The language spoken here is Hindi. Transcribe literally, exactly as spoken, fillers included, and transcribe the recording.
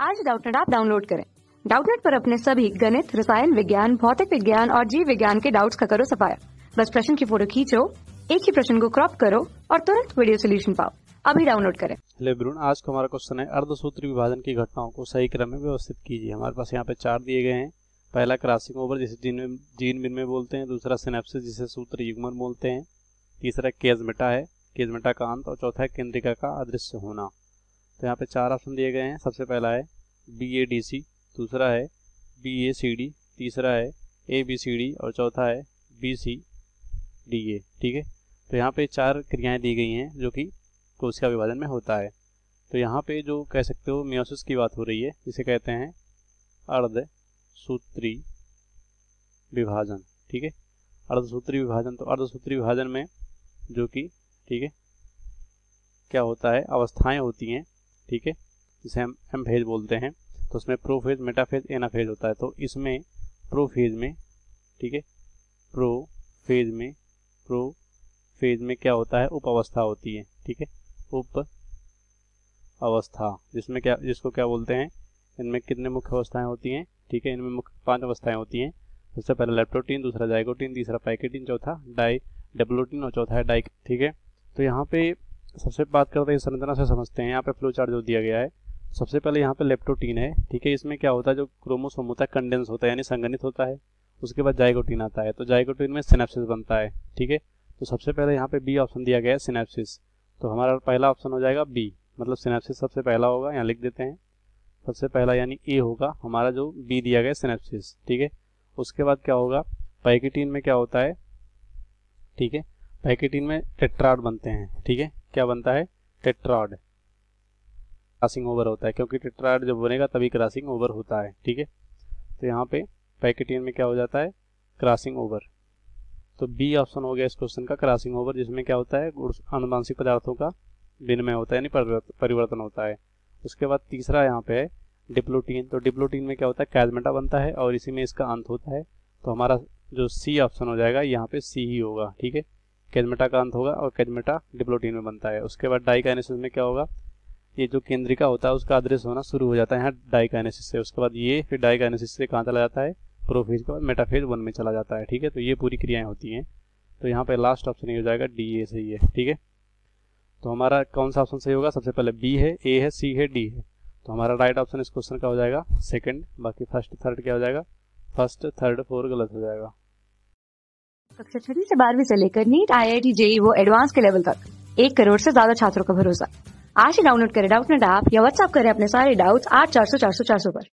आज डाउटनेट ऐप डाउनलोड करें। डाउटनेट पर अपने सभी गणित, रसायन विज्ञान, भौतिक विज्ञान और जीव विज्ञान के डाउट्स का करो सफाया। बस प्रश्न की फोटो खींचो, एक ही प्रश्न को क्रॉप करो और तुरंत वीडियो सोल्यूशन पाओ। अभी डाउनलोड करें। हेलो एवरीवन, आज का हमारा क्वेश्चन है अर्धसूत्री विभाजन की घटनाओं को सही क्रम में व्यवस्थित कीजिए। हमारे पास यहाँ पे चार दिए गए हैं। पहला क्रॉसिंग ओवर जिसे जीन जीन विनिमय बोलते हैं, दूसरा सिनेप्सिस जिसे सूत्र युग्मन बोलते हैं, तीसरा केजमेटा है, केजमेटा का अंत, और चौथा है केंद्रिका का अदृश्य होना। तो यहाँ पे चार ऑप्शन दिए गए हैं। सबसे पहला है बी ए डी सी, दूसरा है बी ए सी डी, तीसरा है ए बी सी डी और चौथा है बी सी डी ए। ठीक है, तो यहाँ पे चार क्रियाएं दी गई हैं जो कि कोशिका विभाजन में होता है। तो यहाँ पे जो कह सकते हो मियोसिस की बात हो रही है, जिसे कहते हैं अर्धसूत्री विभाजन। ठीक है, अर्धसूत्री विभाजन। तो अर्धसूत्री विभाजन में जो कि ठीक है क्या होता है, अवस्थाएं होती हैं। ठीक है, जिसे हम एम फेज बोलते हैं। तो उसमें प्रोफेज, मेटाफेज, एनाफेज होता है। तो इसमें प्रोफेज में ठीक है प्रोफेज में प्रोफेज में क्या होता है, उप अवस्था होती है। ठीक है, उप अवस्था जिसमें क्या जिसको क्या बोलते हैं, इनमें कितने मुख्य अवस्थाएं होती हैं। ठीक है, इनमें मुख्य पांच अवस्थाएं होती हैं। सबसे पहले लेप्टोटीन, दूसरा जाइगोटीन, तीसरा पैकेटीन, चौथा डाई डब्लोटीन और चौथा है डाई। ठीक है, तो यहाँ पे सबसे बात करते हैं संरचना से समझते हैं। यहाँ पे फ्लो चार्ट जो दिया गया है, सबसे पहले यहाँ पे लेप्टोटीन है। ठीक है, इसमें क्या होता है, जो क्रोमोसोम होता है कंडेंस होता है यानी संघनित होता है। उसके बाद जाइगोटीन आता है, तो जाइगोटीन में सिनेप्सिस बनता है। ठीक है, तो सबसे पहले यहाँ पे बी ऑप्शन दिया गया है, सिनेप्सिस। तो हमारा पहला ऑप्शन हो जाएगा बी, मतलब सिनेप्सिस सबसे पहला होगा। यहाँ लिख देते हैं सबसे पहला यानी ए होगा हमारा, जो बी दिया गया सिनेप्सिस। ठीक है, उसके बाद क्या होगा, पैकेटीन में क्या होता है। ठीक है, पैकेटीन में टेट्राड बनते हैं। ठीक है, क्या बनता है, टेट्राड। क्रॉसिंग ओवर होता है, क्योंकि टेट्राड जब बनेगा तभी क्रॉसिंग ओवर होता है। ठीक है, तो यहाँ पे पैकेटीन में क्या हो जाता है, क्रॉसिंग ओवर। तो बी ऑप्शन हो गया इस क्वेश्चन का, क्रॉसिंग ओवर, जिसमें क्या होता है, अनुवांशिक पदार्थों का विनिमय होता है यानी परिवर्तन होता है। उसके बाद तीसरा यहाँ पे है डिप्लोटीन। तो डिप्लोटीन में क्या होता है, कैजमेटा बनता है और इसी में इसका अंत होता है। तो हमारा जो सी ऑप्शन हो जाएगा, यहाँ पे सी ही होगा। ठीक है, कैजमेटा का अंत होगा और कैजमेटा डिप्लोटीन में बनता है। उसके बाद डाइकाइनेसिस में क्या होगा, ये जो केंद्रिका होता है उसका अदृश्य होना शुरू हो जाता है यहाँ डाइकाइनेसिस से। उसके बाद ये फिर डाइकाइनेसिस से कहाँ चला जाता है, प्रोफेज के बाद मेटाफेज वन में चला जाता है। ठीक है, तो ये पूरी क्रियाएं होती हैं। तो यहाँ पे लास्ट ऑप्शन ये हो जाएगा डी ए सही है। ठीक है, तो हमारा कौन सा ऑप्शन सही होगा, सबसे पहले बी है, ए है, सी है, डी है। तो हमारा राइट ऑप्शन इस क्वेश्चन का हो जाएगा सेकंड। बाकी फर्स्ट थर्ड क्या हो जाएगा, फर्स्ट थर्ड फोर गलत हो जाएगा। कक्षा छठी से बारहवीं से लेकर NEET, I I T, JEE वो एडवांस के लेवल तक एक करोड़ से ज्यादा छात्रों का भरोसा। आज ही डाउनलोड करें डाउटनेट ऐप या व्हाट्सएप करें अपने सारे डाउट्स आठ चार सौ चार सौ चार सौ पर।